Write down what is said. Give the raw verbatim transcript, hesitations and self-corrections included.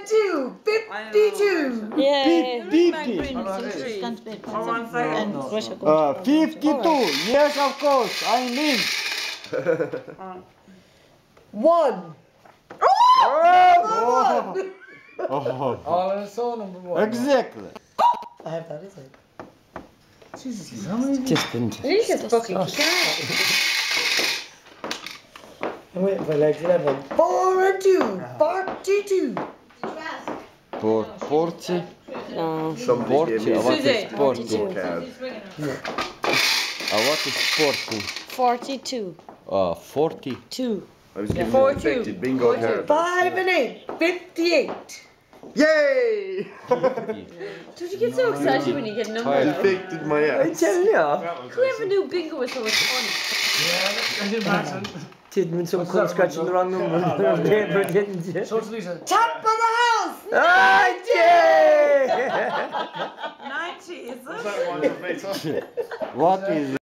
and two, fifty-two. Yeah. fifty. Uh, fifty-two. Yes, of course. I mean. One. Oh. Oh. Oh, so number one. Exactly. I have that, is it? Jesus, how many? Just in. You just fucking can't. Wait, if I like eleven. Four and two, forty-two. For forty. No. Forty. Uh, what is forty? Forty-two. Uh, what is forty? Forty-two. Uh, forty. Two. I was giving Four, you infected bingo card. Five and eight, fifty-eight. Yay! Don't you get so excited when you get numbers? Infected my I ass. tell you. Whoever knew bingo was so much fun? Yeah, I did imagine. Didn't when some cunt scratching the wrong number on the paper, didn't you? So it's Lisa. Top of the house! ninety! Ninety, is it? Is that one of me? What is